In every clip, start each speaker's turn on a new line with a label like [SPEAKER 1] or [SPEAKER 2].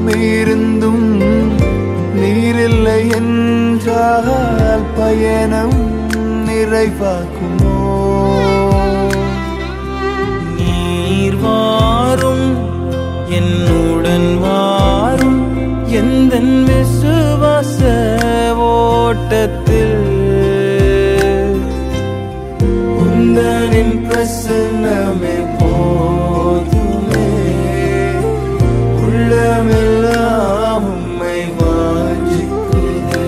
[SPEAKER 1] இருந்தும் நீரில்லை என்றால் பயணம் நிறைவாக்குமோ?
[SPEAKER 2] நீர் வாரும் என்னுடன் வாரும் எந்தன் விசுவாச ஓட்டத்தில்
[SPEAKER 1] உந்தனின் பிரசன்னமே போதுமே, உள்ளமெல்லாம் உம்மை வாஞ்சிக்கிறேன்.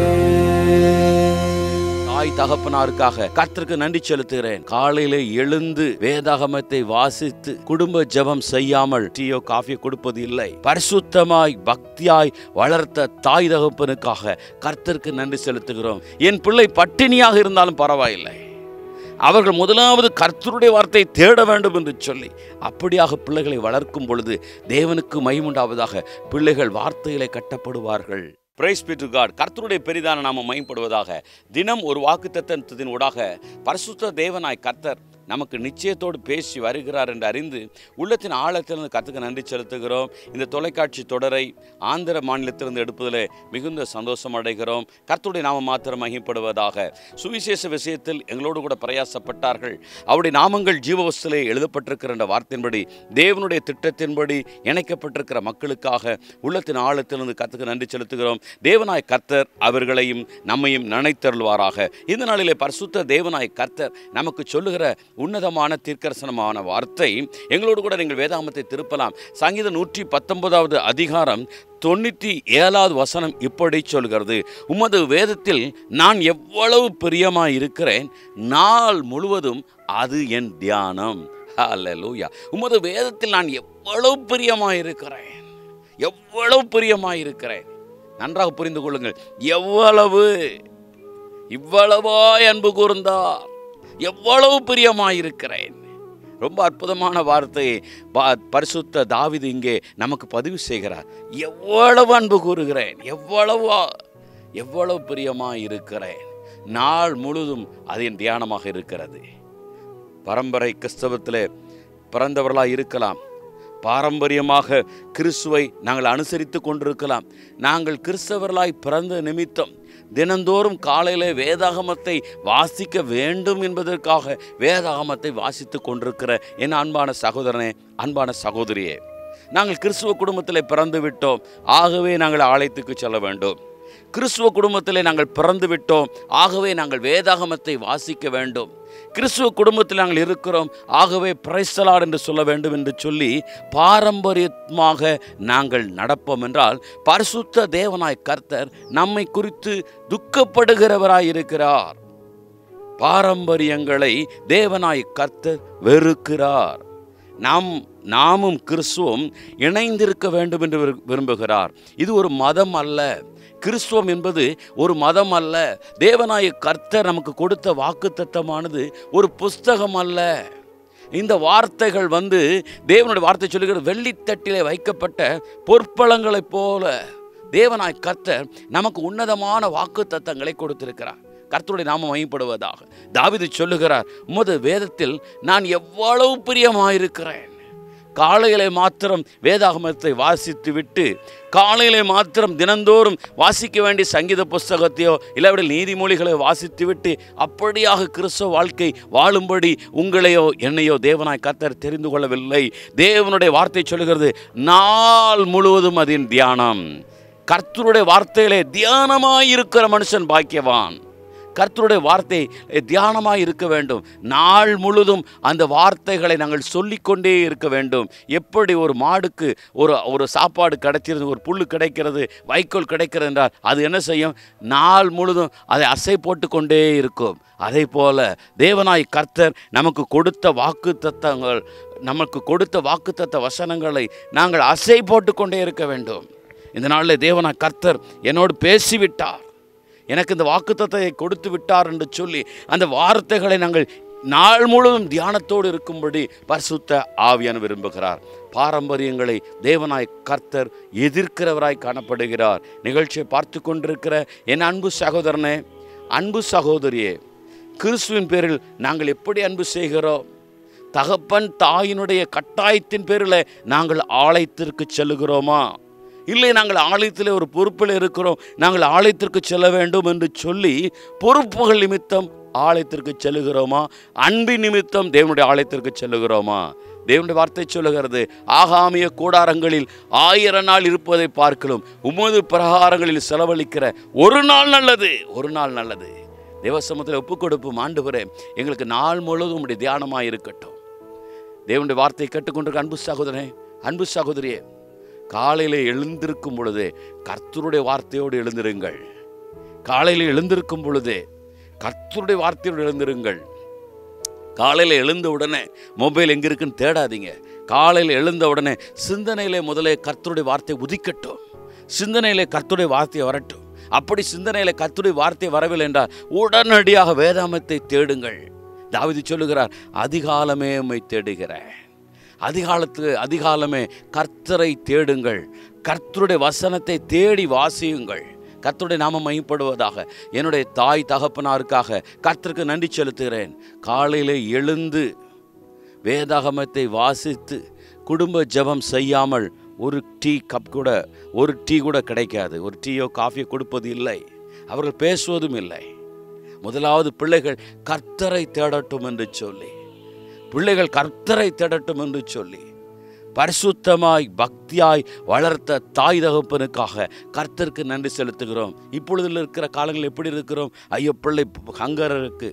[SPEAKER 3] தாய் தகப்பனாருக்காக கர்த்தருக்கு நன்றி செலுத்துகிறேன். காலையில எழுந்து வேதாகமத்தை வாசித்து குடும்ப ஜெபம் செய்யாமல் டீயோ காஃபியோ கொடுப்பது இல்லை. பரிசுத்தமாய் பக்தியாய் வளர்த்த தாய் தகப்பனுக்காக கர்த்தருக்கு நன்றி செலுத்துகிறோம். என் பிள்ளை பட்டினியாக இருந்தாலும் பரவாயில்லை, அவர்கள் முதலாவது கர்த்தருடைய வார்த்தையை தேட வேண்டும் என்று சொல்லி அப்படியாக பிள்ளைகளை வளர்க்கும் பொழுது தேவனுக்கு மகிமையுண்டாவதாக. பிள்ளைகள் வார்த்தையிலே கட்டப்படுவார்கள். Praise be to God. கர்த்தருடைய பெரிதான நாமம் மகிமைப்படுவதாக. தினம் ஒரு வாக்குத்தத்தத்தின் ஊடாக பரிசுத்த தேவனாய் கர்த்தர் நமக்கு நிச்சயத்தோடு பேசி வருகிறார் என்று அறிந்து உள்ளத்தின் ஆழத்திலிருந்து கர்த்தருக்கு நன்றி செலுத்துகிறோம். இந்த தொலைக்காட்சி தொடரை ஆந்திர மாநிலத்திலிருந்து எடுப்பதில் மிகுந்த சந்தோஷம் அடைகிறோம். கர்த்தருடைய நாமம் மாத்திரம் மகிமைப்படுவதாக. சுவிசேஷ விஷயத்தில் எங்களோடு கூட பிரயாசப்பட்டார்கள். அவருடைய நாமங்கள் ஜீவவஸ்திலே எழுதப்பட்டிருக்கிற என்ற வார்த்தையின்படி தேவனுடைய திட்டத்தின்படி இணைக்கப்பட்டிருக்கிற மக்களுக்காக உள்ளத்தின் ஆழத்திலிருந்து கர்த்தருக்கு நன்றி செலுத்துகிறோம். தேவனாய் கர்த்தர் அவர்களையும் நம்மையும் நினைத்தருள்வாராக. இந்த நாளிலே பரிசுத்த தேவனாய் கர்த்தர் நமக்கு சொல்லுகிற உன்னதமான தீர்க்கதரிசனமான வார்த்தை எங்களோடு கூட நீங்கள் வேதாகமத்தை திருப்பலாம். சங்கீதம் 119 அதிகாரம் 97வது வசனம் இப்படி சொல்கிறது, உமது வேதத்தில் நான் எவ்வளவு பிரியமாய் இருக்கிறேன், நாள் முழுவதும் அது என் தியானம். ஹல்லேலூயா. உமது வேதத்தில் நான் எவ்வளவு பிரியமாய் இருக்கிறேன், எவ்வளவு பிரியமாய் இருக்கிறேன். நன்றாக புரிந்து கொள்ளுங்கள். எவ்வளவு, இவ்வளவாய் அன்பு கூர்ந்தார், எவ்வளவு பிரியமாயிருக்கிறேன். ரொம்ப அற்புதமான வார்த்தையை பரிசுத்த தாவீது இங்கே நமக்கு பதிவு செய்கிறார். எவ்வளவு அன்பு கூறுகிறேன், எவ்வளவு பிரியமாயிருக்கிறேன், நாள் முழுதும் அது என் தியானமாக இருக்கிறது. பரம்பரை கிறிஸ்தவத்திலே பிறந்தவர்களாக இருக்கலாம், பாரம்பரியமாக கிறிஸ்துவை நாங்கள் அனுசரித்து கொண்டிருக்கலாம். நாங்கள் கிறிஸ்தவர்களாய் பிறந்த நிமித்தம் தினந்தோறும் காலையிலே வேதாகமத்தை வாசிக்க வேண்டும் என்பதற்காக வேதாகமத்தை வாசித்து கொண்டிருக்கிற என் அன்பான சகோதரனே, அன்பான சகோதரியே, நாங்கள் கிறிஸ்துவ குடும்பத்தில் பிறந்து விட்டோம், ஆகவே நாங்கள் ஆலயத்துக்கு செல்ல வேண்டும். கிறிஸ்துவ குடும்பத்திலே நாங்கள் பிறந்து விட்டோம், ஆகவே நாங்கள் வேதாகமத்தை வாசிக்க வேண்டும். கிறிஸ்துவ குடும்பத்தில் நாங்கள் இருக்கிறோம், ஆகவே பிரைஸ் தி லார்ட் என்று சொல்ல வேண்டும் என்று சொல்லி பாரம்பரியமாக நாங்கள் நடப்போம் என்றால் பரிசுத்த தேவனாய் கர்த்தர் நம்மை குறித்து துக்கப்படுகிறவராய் இருக்கிறார். பாரம்பரியங்களை தேவனாய் கர்த்தர் வெறுக்கிறார். நாமும் கிறிஸ்துவும் இணைந்திருக்க வேண்டும் என்று விரும்புகிறார். இது ஒரு மதம் அல்ல. கிறிஸ்துவம் என்பது ஒரு மதம் அல்ல. தேவனாய கர்த்தர் நமக்கு கொடுத்த வாக்குத்தத்தமானது ஒரு புஸ்தகம் அல்ல. இந்த வார்த்தைகள் தேவனுடைய வார்த்தை சொல்லுகிறது, வெள்ளித்தட்டிலே வைக்கப்பட்ட பொற்பழங்களைப் போல தேவனாய் கர்த்தர் நமக்கு உன்னதமான வாக்குத்தத்தங்களை கொடுத்திருக்கிறார். கர்த்தருடைய நாமம் மகிமைப்படுவதாக. தாவீது சொல்லுகிறார், உமது வேதத்தில் நான் எவ்வளவு பிரியமாயிருக்கிறேன். காலையிலே மாத்திரம் வேதாகமத்தை வாசித்து விட்டு காலையிலே மாத்திரம் தினந்தோறும் வாசிக்க வேண்டிய சங்கீத புஸ்தகத்தையோ இல்லாவிட நீதிமொழிகளை வாசித்து விட்டு அப்படியாக கிறிஸ்தவ வாழ்க்கை வாழும்படி உங்களையோ என்னையோ தேவனாய் கர்த்தர் தெரிந்து கொள்ளவில்லை. தேவனுடைய வார்த்தை சொல்லுகிறது, நாள் முழுவதும் அதன் தியானம். கர்த்தருடைய வார்த்தையிலே தியானமாயிருக்கிற மனுஷன் பாக்கியவான். கர்த்தருடைய வார்த்தை தியானமாக இருக்க வேண்டும். நாள் முழுதும் அந்த வார்த்தைகளை நாங்கள் சொல்லிக்கொண்டே இருக்க வேண்டும். எப்படி ஒரு மாடுக்கு ஒரு சாப்பாடு கிடைக்கிறது, ஒரு புல் கிடைக்கிறது, வைக்கோல் கிடைக்கிறது என்றால் அது என்ன செய்யும்? நாள் முழுதும் அதை அசை போட்டு கொண்டே இருக்கும். அதே போல தேவனாய் கர்த்தர் நமக்கு கொடுத்த வாக்குத்தத்த வசனங்களை நாங்கள் அசை போட்டு கொண்டே இருக்க வேண்டும். இந்த நாளில் தேவனாய் கர்த்தர் என்னோடு பேசிவிட்டார், எனக்கு இந்த வாக்குத்தத்தத்தை கொடுத்து விட்டார் என்று சொல்லி அந்த வார்த்தைகளை நாங்கள் நாள் முழுவதும் தியானத்தோடு இருக்கும்படி பரிசுத்த ஆவியானவர் விரும்புகிறார். பாரம்பரியங்களை தேவனாய் கர்த்தர் எதிர்க்கிறவராய் காணப்படுகிறார். நிகழ்ச்சியை பார்த்து கொண்டிருக்கிற என் அன்பு சகோதரனே, அன்பு சகோதரியே, கிறிஸ்துவின் பேரில் நாங்கள் எப்படி அன்பு செய்கிறோம்? தகப்பன் தாயினுடைய கட்டாயத்தின் பேரில் நாங்கள் ஆலயத்திற்கு செல்லுகிறோமா? இல்லை நாங்கள் ஆலயத்தில் ஒரு பொறுப்பில் இருக்கிறோம், நாங்கள் ஆலயத்திற்கு செல்ல வேண்டும் என்று சொல்லி பொறுப்புகள் நிமித்தம் ஆலயத்திற்கு செல்லுகிறோமா? அன்பின் நிமித்தம் தேவனுடைய ஆலயத்திற்கு செல்லுகிறோமா? தேவனுடைய வார்த்தை சொல்லுகிறது, ஆகாமிய கூடாரங்களில் 1000 நாள் இருப்பதை பார்க்கலாம் உமது பிரகாரங்களில் செலவழிக்கிற ஒரு நாள் நல்லது, ஒரு நாள் நல்லது. தேவசமத்தில் ஒப்புக் கொடுப்போம். ஆண்டவரே, எங்களுக்கு நாள் முழுவதும் உம்முடைய தியானமாக இருக்கட்டும். தேவனுடைய வார்த்தையை கேட்டுக்கொண்டிருக்க அன்பு சகோதரனே, அன்பு சகோதரியே, காலையில் எழுந்திருக்கும் பொழுதே கர்த்தருடைய வார்த்தையோடு எழுந்திருங்கள். காலையில் எழுந்திருக்கும் பொழுதே கர்த்தருடைய வார்த்தையோடு எழுந்திருங்கள். காலையில் எழுந்த உடனே மொபைல் எங்கே இருக்குன்னு தேடாதீங்க. காலையில் எழுந்த உடனே சிந்தனையிலே முதலே கர்த்தருடைய வார்த்தை உதிக்கட்டும், சிந்தனையிலே கர்த்தருடைய வார்த்தையை வரட்டும். அப்படி சிந்தனையிலே கர்த்தருடைய வார்த்தை வரவில்லை என்றால் உடனடியாக வேதாமத்தை தேடுங்கள். தாவீது சொல்லுகிறார், அதிகாலமே உம்மை தேடுகிறேன். அதிகாலமே கர்த்தரை தேடுங்கள், கர்த்தருடைய வசனத்தை தேடி வாசியுங்கள். கர்த்தருடைய நாமம் மகிமைப்படுவதாக. என்னுடைய தாய் தகப்பனாருக்காக கர்த்தருக்கு நன்றி செலுத்துகிறேன். காலையில் எழுந்து வேதாகமத்தை வாசித்து குடும்ப ஜெபம் செய்யாமல் ஒரு டீ கூட கிடைக்காது. ஒரு டீயோ காஃபியோ கொடுப்பது இல்லை, அவர்கள் பேசுவதும் இல்லை. முதலாவது பிள்ளைகள் கர்த்தரை தேடட்டும் என்று சொல்லி, பிள்ளைகள் கர்த்தரை தேடட்டும் என்று சொல்லி பரிசுத்தமாய் பக்தியாய் வளர்த்த தாய் தகப்பனுக்காக கர்த்தருக்கு நன்றி செலுத்துகிறோம். இப்பொழுதில் இருக்கிற காலங்கள் எப்படி இருக்கிறோம்? ஐயோ, பிள்ளை ஹங்கர் இருக்கு,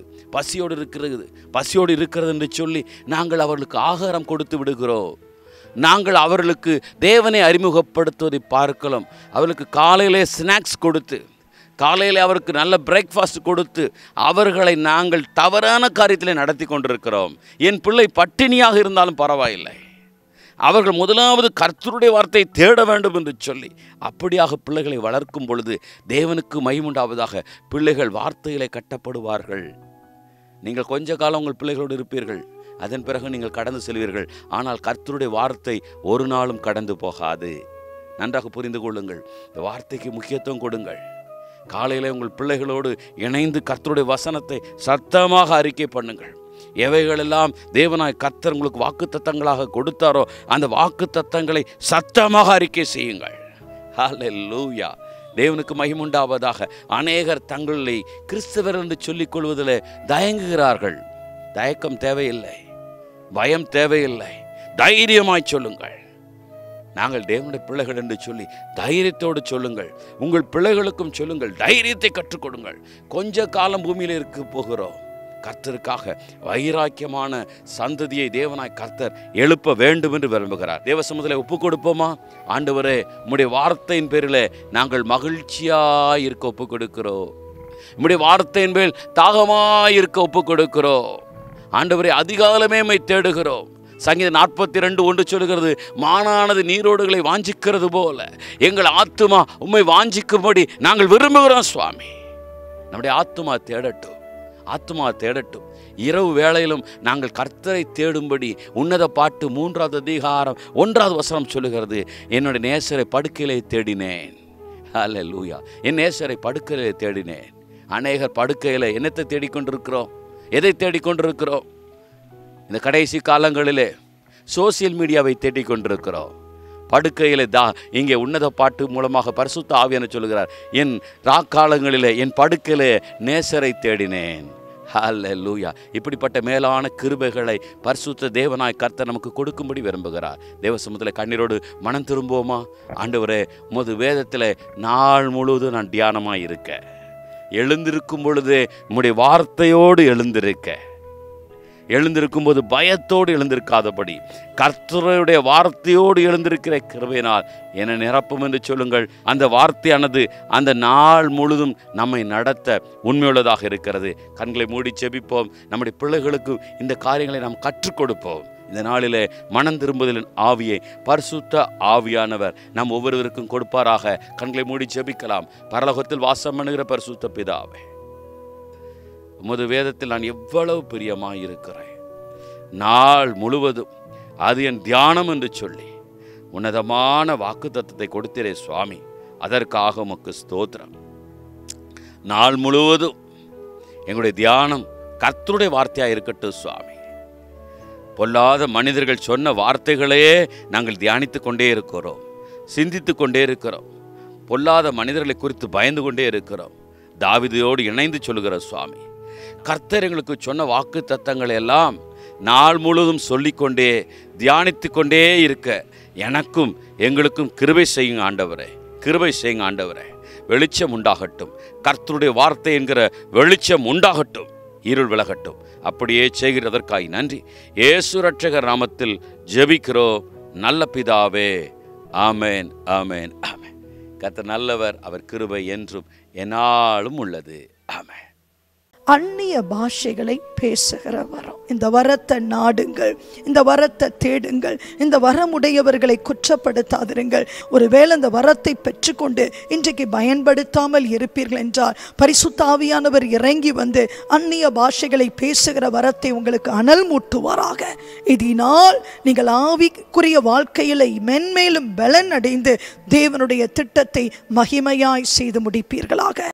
[SPEAKER 3] பசியோடு இருக்கிறது என்று சொல்லி நாங்கள் அவர்களுக்கு ஆகாரம் கொடுத்து விடுகிறோம். நாங்கள் அவர்களுக்கு தேவனை அறிமுகப்படுத்துவதை பார்க்கலாம். அவர்களுக்கு காலையிலே ஸ்நாக்ஸ் கொடுத்து, காலையில் அவருக்கு நல்ல பிரேக்ஃபாஸ்ட் கொடுத்து அவர்களை நாங்கள் தவறான காரியத்திலே நடத்தி கொண்டிருக்கிறோம். என் பிள்ளை பட்டினியாக இருந்தாலும் பரவாயில்லை, அவர்கள் முதலாவது கர்த்தருடைய வார்த்தையை தேட வேண்டும் என்று சொல்லி அப்படியாக பிள்ளைகளை வளர்க்கும் பொழுது தேவனுக்கு மகிமுண்டாவதாக. பிள்ளைகள் வார்த்தையிலே கட்டப்படுவார்கள். நீங்கள் கொஞ்ச காலம் உங்கள் பிள்ளைகளோடு இருப்பீர்கள், அதன் பிறகு நீங்கள் கடந்து செல்வீர்கள். ஆனால் கர்த்தருடைய வார்த்தை ஒரு நாளும் கடந்து போகாது. நன்றாக புரிந்து கொள்ளுங்கள். இந்த வார்த்தைக்கு முக்கியத்துவம் கொடுங்கள். காலையில் உங்கள் பிள்ளைகளோடு இணைந்து கர்த்தருடைய வசனத்தை சத்தமாக அறிக்கை பண்ணுங்கள். எவைகளெல்லாம் தேவனாய் கர்த்தர் உங்களுக்கு வாக்குத்தத்தங்களாக கொடுத்தாரோ அந்த வாக்குத்தத்தங்களை சத்தமாக அறிக்கை செய்யுங்கள். ஹல்லேலூயா, தேவனுக்கு மகிமுண்டாவதாக. அநேகர் தங்களை கிறிஸ்தவர் என்று சொல்லிக் கொள்வதில் தயங்குகிறார்கள். தயக்கம் தேவையில்லை, பயம் தேவையில்லை. தைரியமாய் சொல்லுங்கள், நாங்கள் தேவனுடைய பிள்ளைகள் என்று சொல்லி தைரியத்தோடு சொல்லுங்கள். உங்கள் பிள்ளைகளுக்கும் சொல்லுங்கள், தைரியத்தை கற்றுக் கொடுங்கள். கொஞ்ச காலம் பூமியில் இருக்க போகிறோம். கர்த்தருக்காக வைராக்கியமான சந்ததியை தேவனாய் கர்த்தர் எழுப்ப வேண்டும் என்று விரும்புகிறார். தேவ சமூகத்தில் ஒப்புக் கொடுப்போமா? ஆண்டவரே, உம்முடைய வார்த்தையின் பேரில் நாங்கள் மகிழ்ச்சியாய் இருக்க ஒப்புக் கொடுக்கிறோம். உம்முடைய வார்த்தையின் பேரில் தாகமாய் இருக்க ஒப்புக் கொடுக்கிறோம். ஆண்டவரே, அதிகாலமே உம்மை தேடுகிறோம். சங்கீதம் 42:1 சொல்லுகிறது, மானானது நீரோடுகளை வாஞ்சிக்கிறது போல எங்கள் ஆத்துமா உம்மை வாஞ்சிக்கும்படி நாங்கள் விரும்புகிறோம். சுவாமி, நம்முடைய ஆத்துமா தேடட்டும், ஆத்துமா தேடட்டும். இரவு வேளையிலும் நாங்கள் கர்த்தரை தேடும்படி உன்னத பாட்டு 3வது அதிகாரம் 1வது வசனம் சொல்லுகிறது, என்னுடைய நேசரை படுக்கையிலே தேடினேன். ஹல்லேலூயா, என் நேசரை படுக்கையிலே தேடினேன். அநேகர் படுக்கையில் என்னத்தை தேடிக்கொண்டிருக்கிறோம்? எதை தேடிக்கொண்டிருக்கிறோம்? இந்த கடைசி காலங்களிலே சோசியல் மீடியாவை தேடிக்கொண்டிருக்கிறோம். படுக்கையில் இங்கே உன்னத பாட்டு மூலமாக பரிசுத்த ஆவியானவர் சொல்லுகிறார், என் ராக்காலங்களிலே என் படுக்கையிலே நேசரை தேடினேன். ஹல்லேலூயா. இப்படிப்பட்ட மேலான கிருபைகளை பரிசுத்த தேவனாய் கர்த்தர் நமக்கு கொடுக்கும்படி விரும்புகிறார். தேவ சமூகத்தில் கண்ணீரோடு மனம் திரும்புவோமா? ஆண்டவரே, உமது வேதத்தில் நாள் முழுவதும் நான் தியானமாக இருக்க, எழுந்திருக்கும் பொழுதே உம்முடைய வார்த்தையோடு எழுந்திருக்கும் போது பயத்தோடு எழுந்திருக்காதபடி கர்த்தருடைய வார்த்தையோடு எழுந்திருக்கிற கிருபையினால் என்னை நிரப்பும் என்று சொல்லுங்கள். அந்த வார்த்தையானது அந்த நாள் முழுதும் நம்மை நடத்த உண்மையுள்ளதாக இருக்கிறது. கண்களை மூடி செபிப்போம். நம்முடைய பிள்ளைகளுக்கு இந்த காரியங்களை நாம் கற்றுக் கொடுப்போம். இந்த நாளிலே மனம் திரும்புதலின் ஆவியை பரிசுத்த ஆவியானவர் நம் ஒவ்வொருவருக்கும் கொடுப்பாராக. கண்களை மூடி செபிக்கலாம். பரலோகத்தில் வாசம் பண்ணுகிற பரிசுத்த பிதாவே, உமது வேதத்தில் நான் எவ்வளவு பிரியமாக இருக்கிறேன். நாள் முழுவதும் அது என் தியானம் என்று சொல்லி உன்னதமான வாக்குத்தத்தத்தை கொடுத்தீரே சுவாமி, அதற்காக உமக்கு ஸ்தோத்திரம். நாள் முழுவதும் எங்களுடைய தியானம் கர்த்தருடைய வார்த்தையாக இருக்கட்டும் சுவாமி. பொல்லாத மனிதர்கள் சொன்ன வார்த்தைகளையே நாங்கள் தியானித்து கொண்டே இருக்கிறோம். சிந்தித்து கொண்டே இருக்கிறோம். பொல்லாத மனிதர்களை குறித்து பயந்து கொண்டே இருக்கிறோம். தாவீதோடு இணைந்து சொல்லுகிற சுவாமி, கர்த்தர் எங்களுக்கு சொன்ன வாக்கு தத்தங்களை எல்லாம் நாள் முழுவதும் சொல்லிக்கொண்டே தியானித்து கொண்டே இருக்க எனக்கும் எங்களுக்கும் கிருபை செய்யுங்க ஆண்டவரே, கிருபை செய்யுங்க ஆண்டவரே. வெளிச்சம் உண்டாகட்டும், கர்த்தருடைய வார்த்தை என்கிற வெளிச்சம் உண்டாகட்டும், இருள் விலகட்டும். அப்படியே செய்கிறதற்காய் நன்றி. இயேசு இரட்சகர் நாமத்தில் ஜெபிக்கிறோம் நல்ல பிதாவே. ஆமேன், ஆமேன், ஆமேன். கர்த்தர் நல்லவர், அவர் கிருபை என்றும் என்னாலும் உள்ளது. ஆமேன்.
[SPEAKER 4] அந்நிய பாஷைகளை பேசுகிற வரம், இந்த வரத்தை நாடுங்கள், இந்த வரத்தை தேடுங்கள், இந்த வரமுடையவர்களை குற்றப்படுத்தாதிருங்கள். ஒருவேளை இந்த வரத்தை பெற்றுக்கொண்டு இன்றைக்கு பயன்படுத்தாமல் இருப்பீர்கள் என்றால் பரிசுத்த ஆவியானவர் இறங்கி வந்து அந்நிய பாஷைகளை பேசுகிற வரத்தை உங்களுக்கு அனல் மூட்டுவாராக. இதனால் நீங்கள் ஆவிக்குரிய வாழ்க்கையில் மென்மேலும் பலன் அடைந்து தேவனுடைய திட்டத்தை மகிமையாய் செய்து முடிப்பீர்களாக.